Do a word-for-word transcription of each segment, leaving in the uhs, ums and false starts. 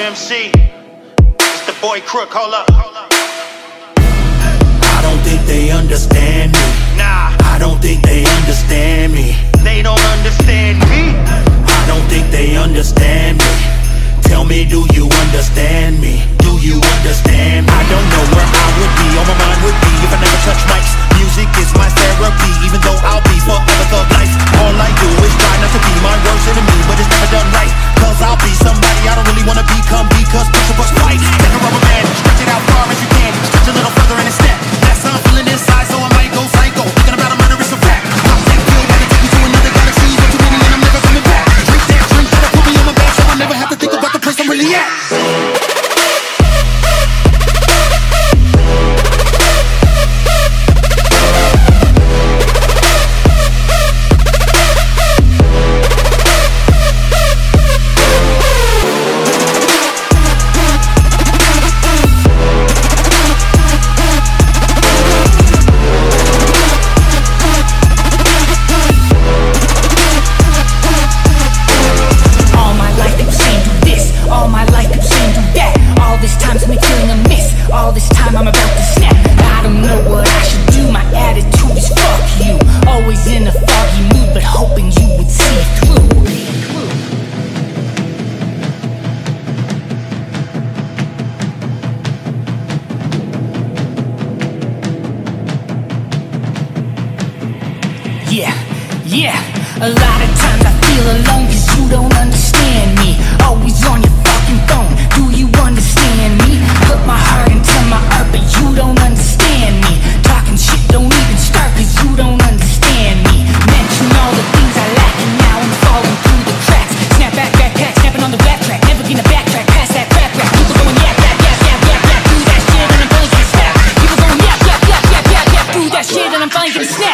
M C. It's the boy Crook, hold up. I don't think they understand me. Nah, I don't think they understand me. they don't understand me. I don't think they understand me. Tell me, do you understand me? Do you understand me? I don't know where I would be, or my mind would be, if I never touch mics. Music is my therapy, even though I'll be forever thug life. All I do is try not to be my worst enemy, but it's never done right. Cause I'll be somebody I don't really wanna become, because push a bus fight. Take a rubber band, stretch it out far as you can, stretch a little further in a step. That's how I'm feeling inside, so I might go psycho, thinking about a murder is a fact. I'll take you, wanna take you to another galaxy, but too many and I'm never coming back. Drink that drink, that'll put me on my back, so I never have to think about the place I'm really at. Yeah, yeah, a lot of times I feel alone cause you don't understand me. Always on your fucking phone, do you understand me? Put my heart into my art but you don't understand me. Talking shit don't even start cause you don't understand me. Mention all the things I lack and now I'm falling through the cracks. Snap back, backpack, snapping on the black track. Never gonna backtrack past that crap rap. People going yap, yap, yap, yap, yap, yap. Do that shit and I'm finally gonna snap. People going yap, yap, yap, yap, yap, yap. Do that shit and I'm finally gonna snap.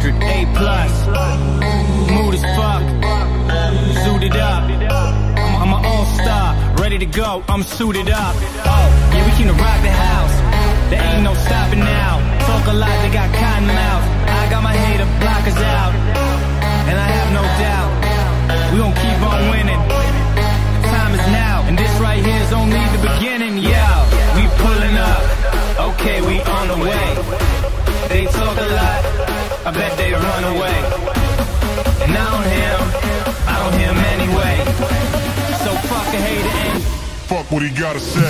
hundred, A plus. Mood as fuck, suited up. I'm, I'm an all-star, ready to go, I'm suited up. Oh, yeah, we came to rock the house. There ain't no stopping now. Talk a lot, they got cotton mouth. I got my hater blockers out, and I have no doubt we gon' keep on winning. Time is now, and this right here is only the beginning. Yeah, we pulling up. Okay, we on the way. They talk a lot, I bet they run away. And I don't hear him, I don't hear him anyway. So fuck a hater and fuck what he gotta say.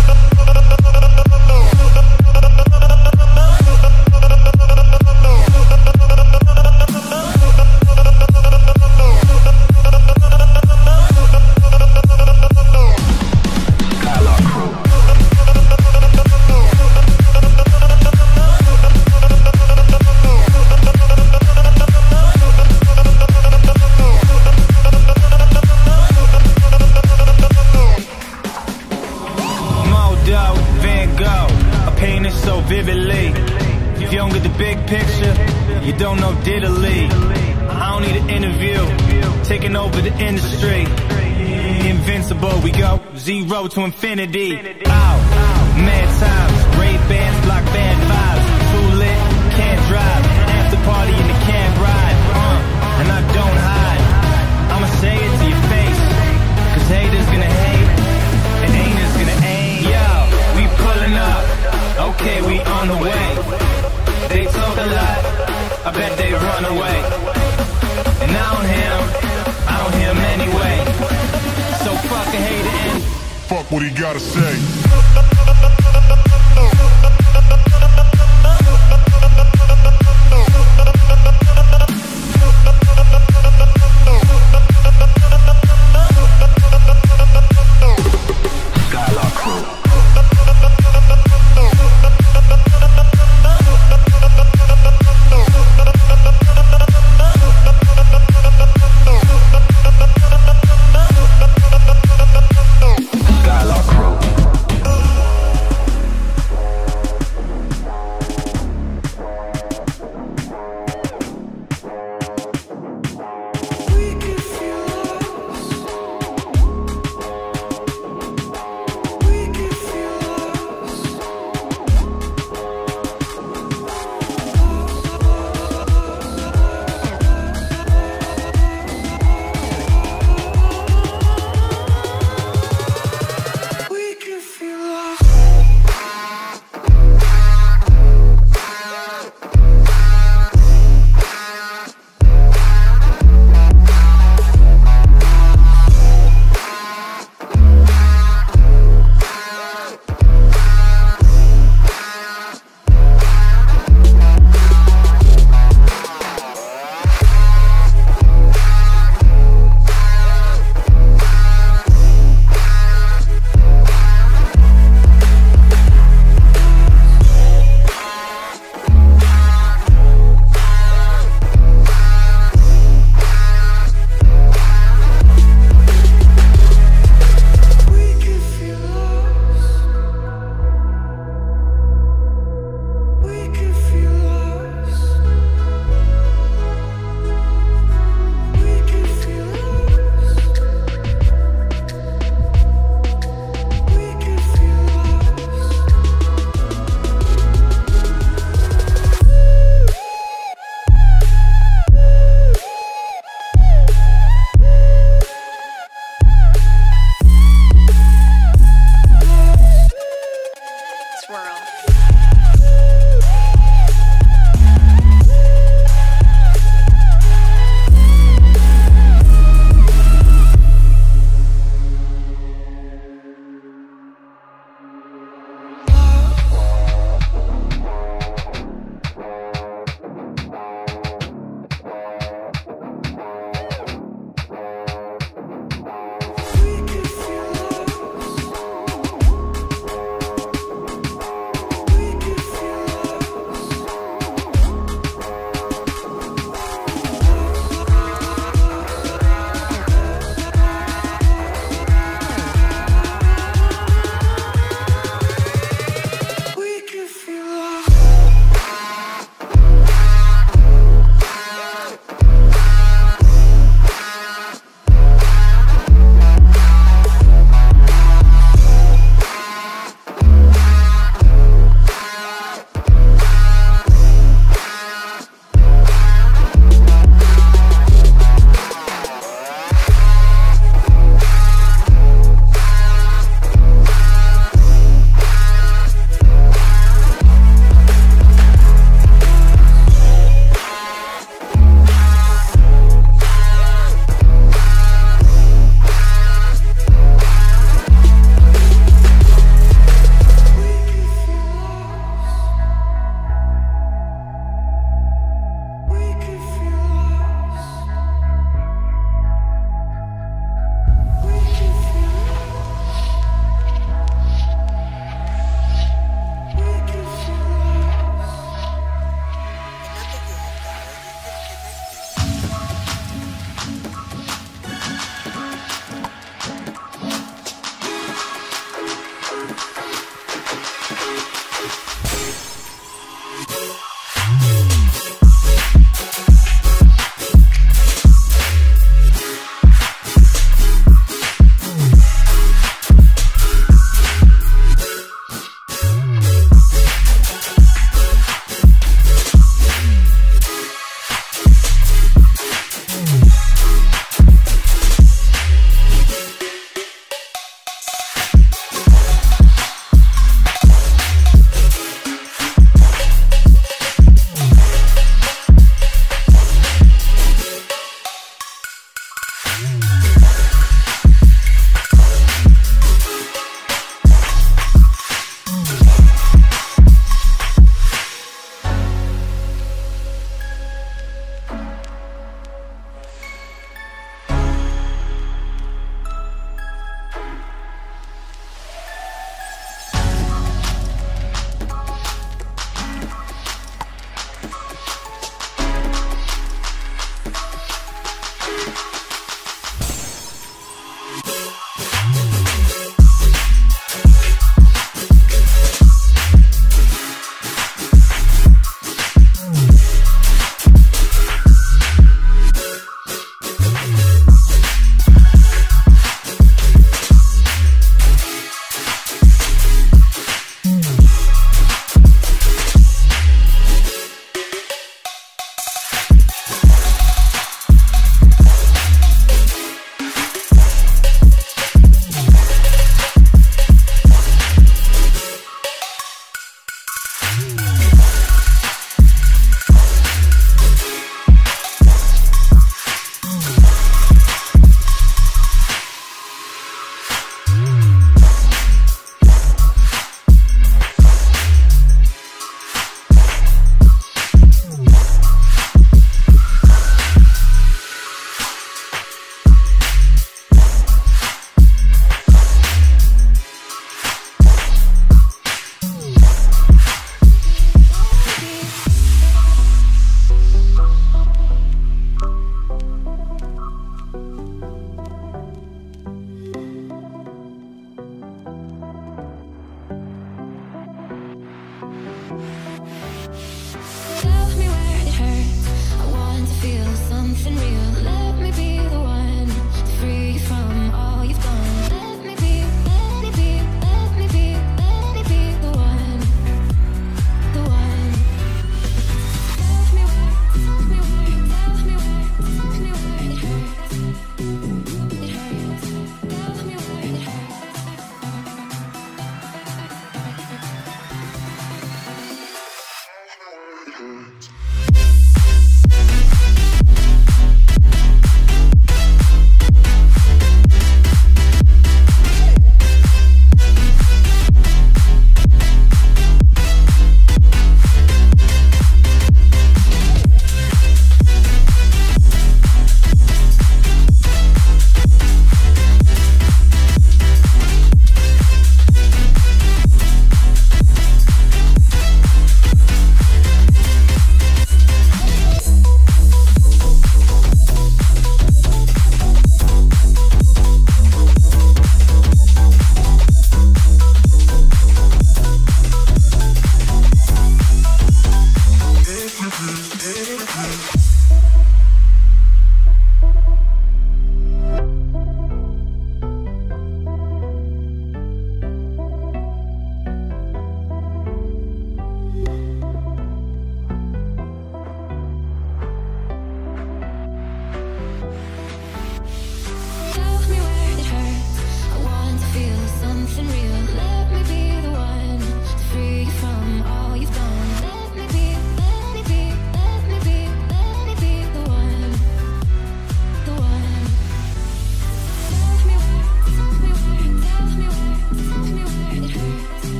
vividly. If you don't get the big picture, you don't know diddly. I don't need an interview, taking over the industry. Invincible, we go zero to infinity. Ow, mad times, raid bands, block band vibes. Too lit, can't drive, after party in the cab ride. Uh, and I don't hide, I'ma say it to your face, cause haters gonna hate, and ain'ters gonna aim. Yo, we pulling up, okay, we on the way. They talk a lot, I bet they run away. And I don't hear him, I don't hear him anyway. So fuck a hater and fuck what he gotta say.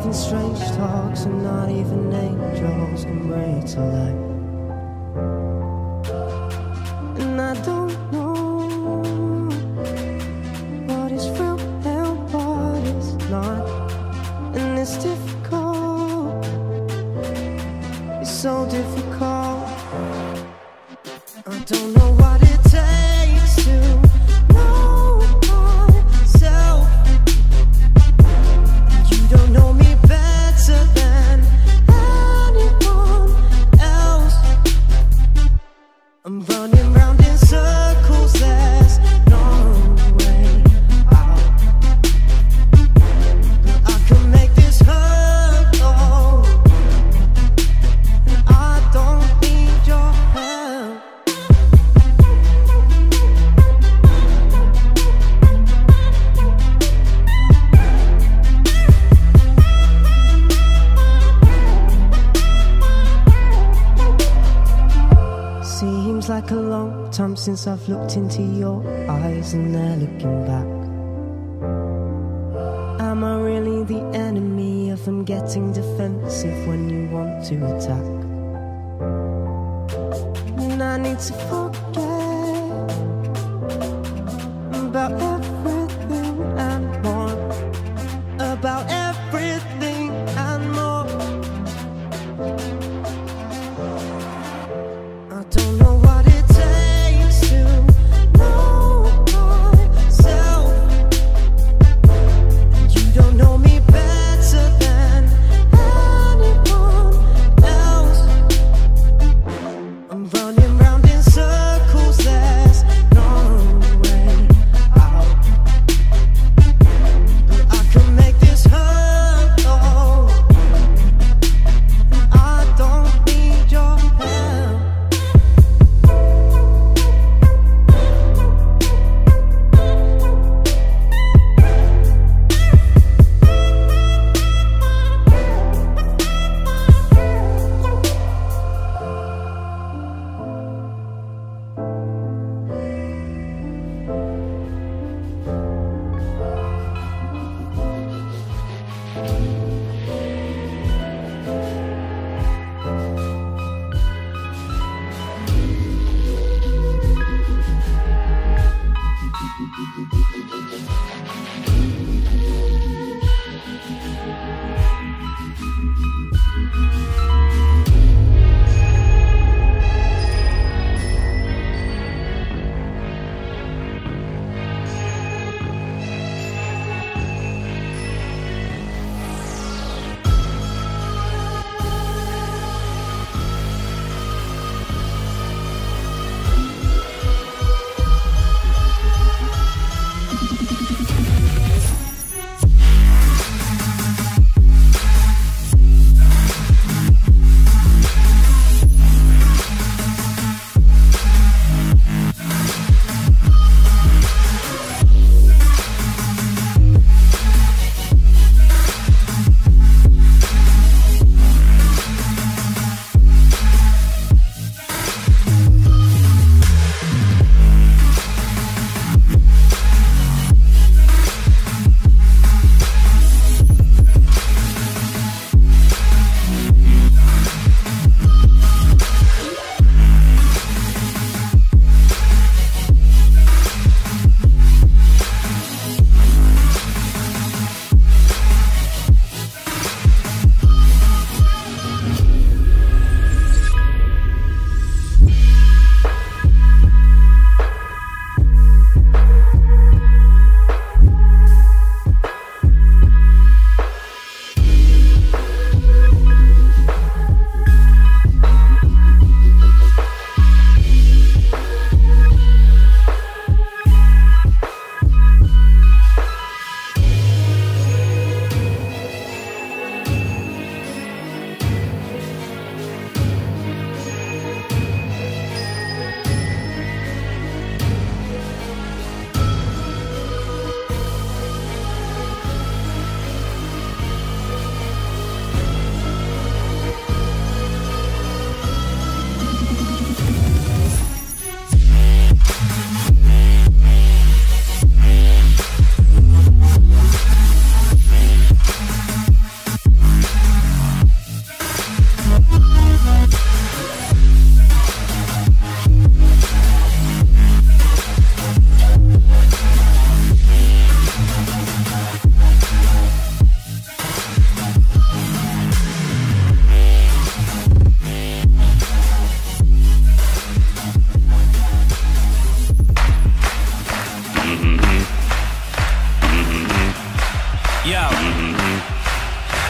making strange talks, and not even angels can bring it to life. And I don't know what is real and what is not, and it's difficult, it's so difficult. I don't know what it takes to know myself. You don't know me better than anyone else. I'm running round in circles, there's no way out. But I can make this hurt, oh, and I don't need your help. Seems like a long time since I've looked into your eyes and they're looking back. Am I really the enemy of them getting defensive when you want to attack? And I need to forget about everything and more, about everything and more. I don't know what it takes to know myself. You don't know me better than anyone else. I'm running round in circles, there's no way out.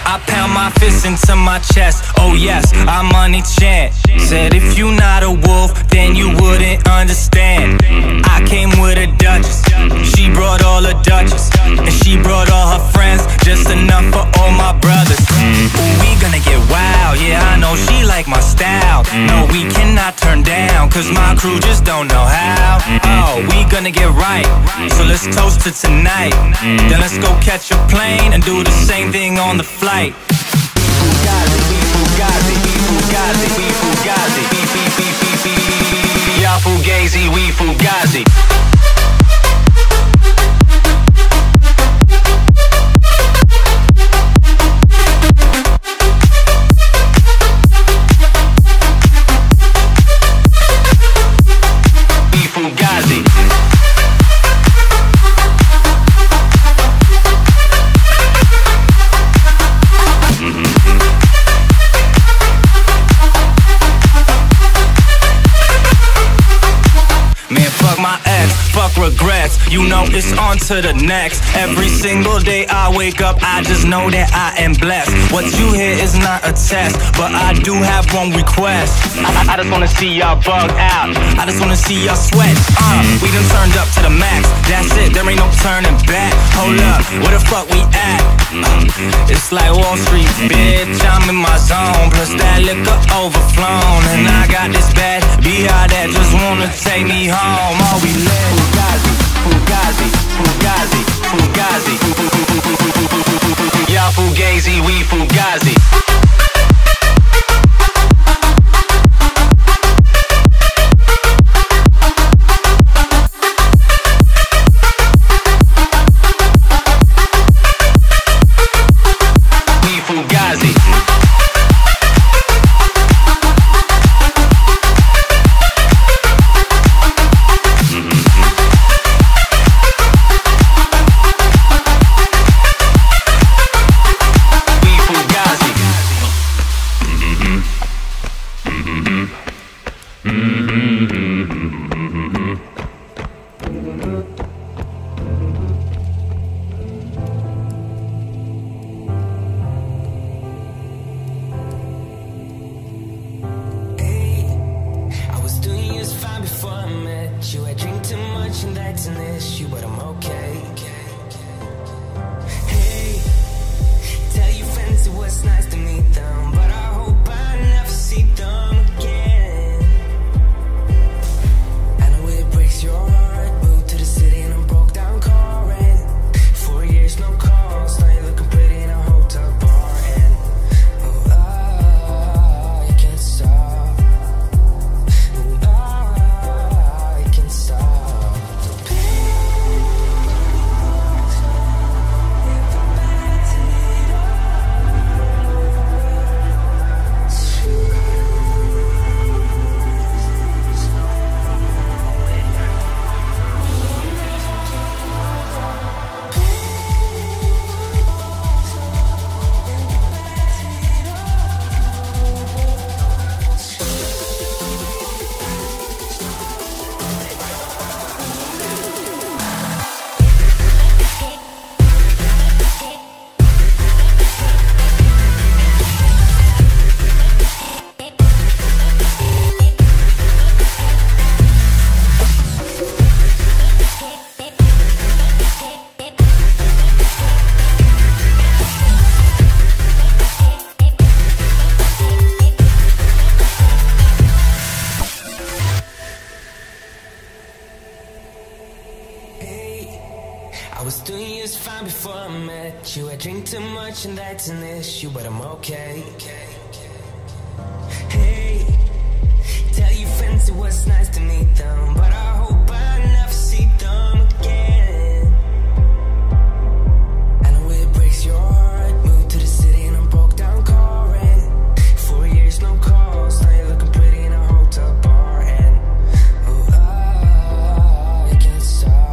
I pound my fist into my chest. Oh yes, I'm money chant. Said if you not a wolf, then you wouldn't understand. I came with a duchess, she brought all her duchess, and she brought all her friends, just enough for all my brothers. Ooh, we gonna get wild, yeah, I know she like my style. No, we cannot turn down, cause my crew just don't know how. Oh, we gonna get right, so let's toast to tonight. Then let's go catch a plane and do the same thing on the flight. Fugazi, we Fugazi, we Fugazi, we Fugazi, we Fugazi, y'all Fugazi, we Fugazi. Regrets, you know it's on to the next. Every single day I wake up, I just know that I am blessed. What you hear is not a test, but I do have one request. I, I just wanna see y'all bug out, I just wanna see y'all sweat. Uh, we done turned up to the max, that's it, there ain't no turning back. Hold up, where the fuck we at? Uh, it's like Wall Street, bitch, I'm in my zone. Plus that liquor overflown, and I got this bad behind that just wanna take me home. All we live Fugazi, Fugazi, Fugazi, Fugazi. Y'all Fugazi, we Fugazi. We Fugazi. I was doing just fine before I met you. I drink too much and that's an issue, but I'm okay. Hey, tell your friends it was nice to meet them, but I hope I never see them again. I know it breaks your heart. Moved to the city and I broke down car rent. Four years, no calls. Now you're looking pretty in a hotel bar. And oh, ah, I can't stop.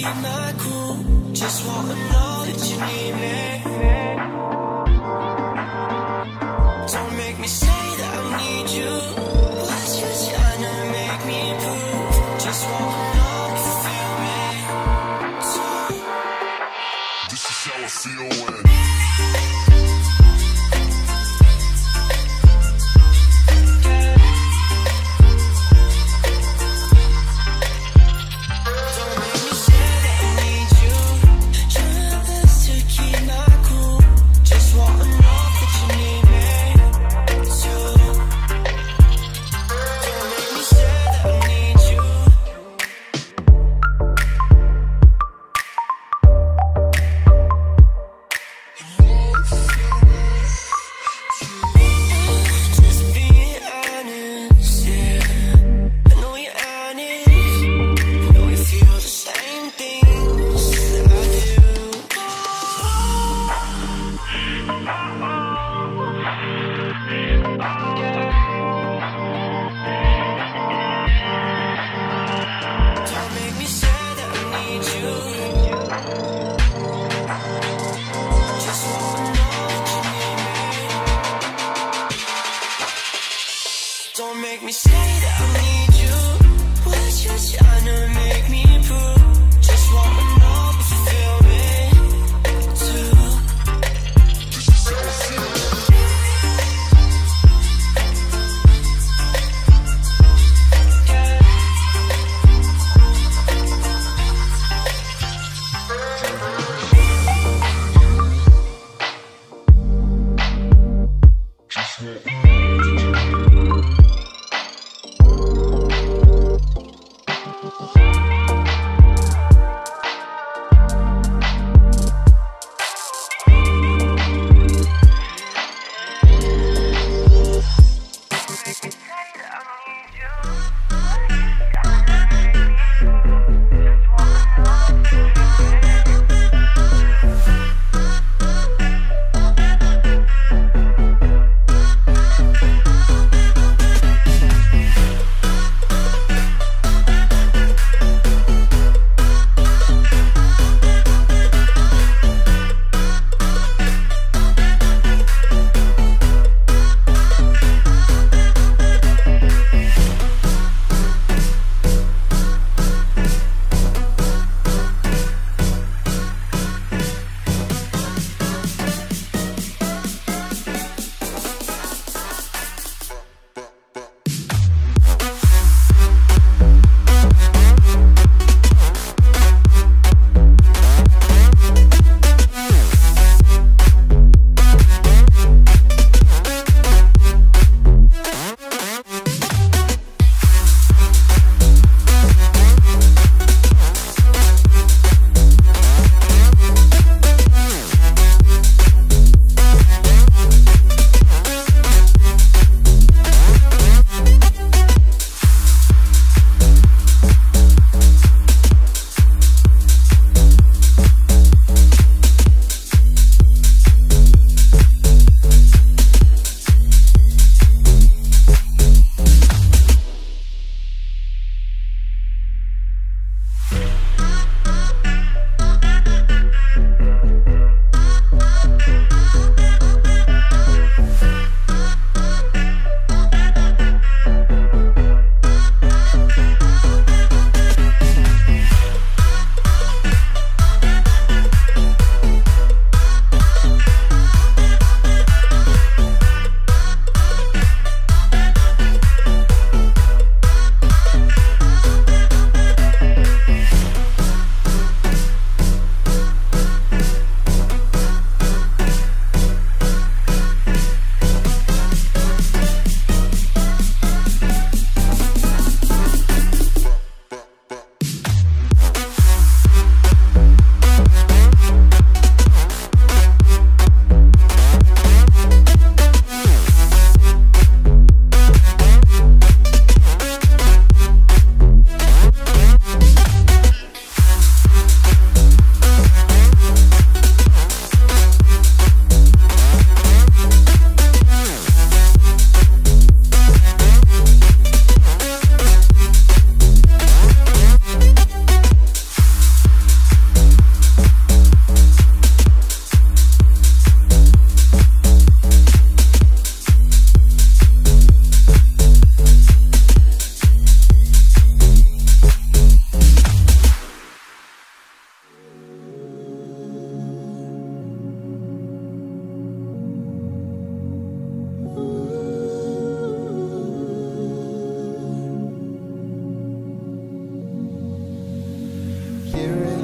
keep my cool. Just wanna know that you need me. Don't make me say that I need you. What you trying to make me prove? Just wanna know if you feel me too. This is how I feel when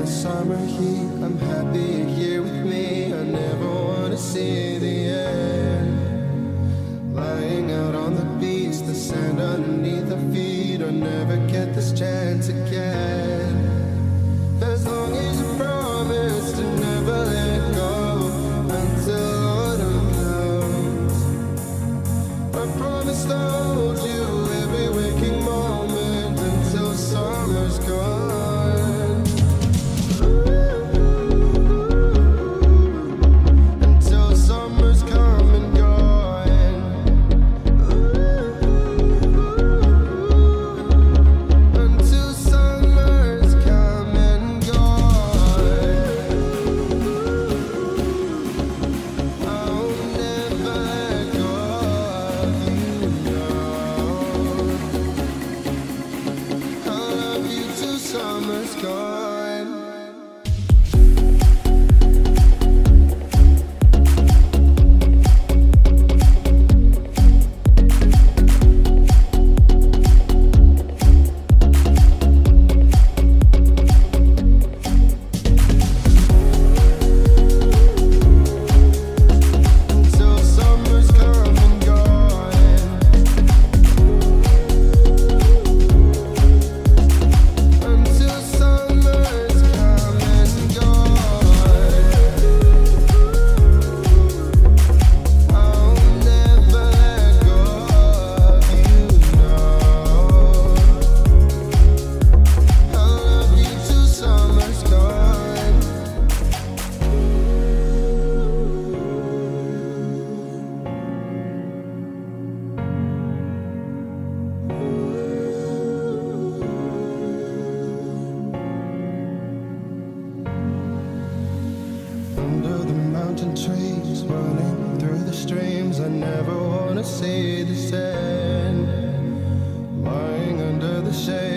summer heat. I'm happy you're here with me. I never wanna see the end. Lying out on the beach, the sand underneath our feet. I'll never get this chance again. As long as you promise to never let go until autumn comes. I promise to hold you every waking moment until summer's gone. Until summer's come and gone. Until summer's come and gone. I'll never let go of you, no. I love you till summer's gone. Until summer's come and gone. Until summer's come and gone. I'll never let go of you, no. I love you till summer's gone. Under the mountain trees, running through the streams, I never wanna see this end. Lying under the shade.